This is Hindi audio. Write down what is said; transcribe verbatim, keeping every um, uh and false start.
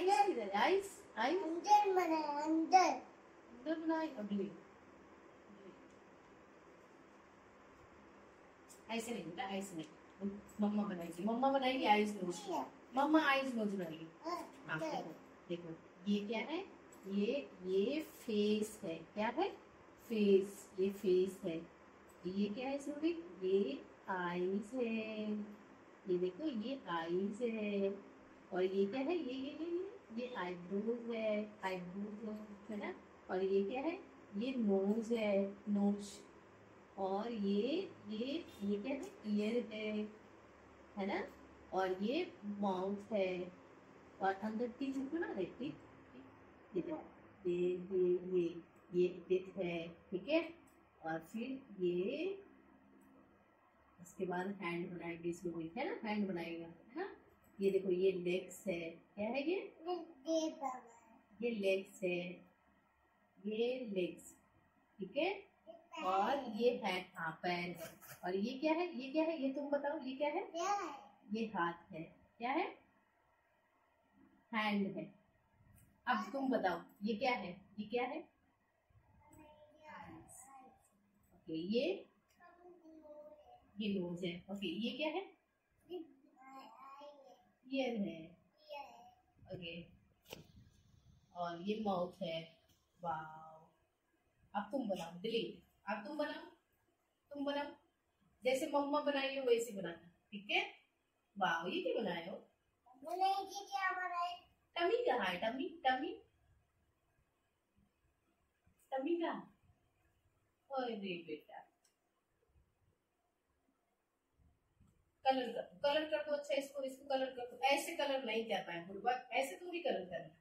आइस किधर है? आइस आइस अंदर बनाया, अंदर अंदर बनाई अगली। ऐसे नहीं बेटा, ऐसे नहीं, मम्मा बनाएगी, मम्मा बनाएगी आइस नोज, मम्मा आइस नोज बनाएगी। हाँ देखो देखो, ये क्या है? ये ये फेस है। क्या है? फेस। ये फेस है। ये क्या है सूरी? ये आईज है। ये देखो, ये आईज है। और ये क्या है? ये ये ये ये ये आईब्रोज है। आईब्रोज है ना। और ये क्या है? ये नोज है। नोज। और ये ये ये क्या है? ईयर है है ना। और ये माउथ है। और अंदर टीथ बना दे। टीथ ये देखो, ये ये ये ये टीथ है। ठीक है। और फिर ये उसके बाद हैंड बनाएगी इसमें, कोई है ना, हैंड बनाएगा है ना। ये देखो, ये लेग्स है। क्या है ये? ये लेग्स है। ये लेग्स। ठीक है। और ये है, हाँ पैर है। और ये क्या है? ये क्या है? ये तुम बताओ, ये क्या है? ये हाथ है। क्या है? हैंड है। अब तुम बताओ, ये क्या है? ये क्या है? ओके, ये ये नोज है। ओके, ये क्या है? ईयर है। ओके। और ये माउथ है। वाव। अब तुम बनाओ, डिलीट। अब तुम बनाओ, तुम बनाओ, जैसे मम्मा बनाई हो वैसे बनाना। ठीक है। वाह, ये क्या बनाए हो? क्या बनाए? टमी कहाँ है? टमी टमी टमी कहाँ? अरे बेटा, कलर कर दो, कलर कर दो। अच्छा, इसको इसको कलर कर दो। ऐसे कलर नहीं जाता है, ऐसे तुम भी कलर करना।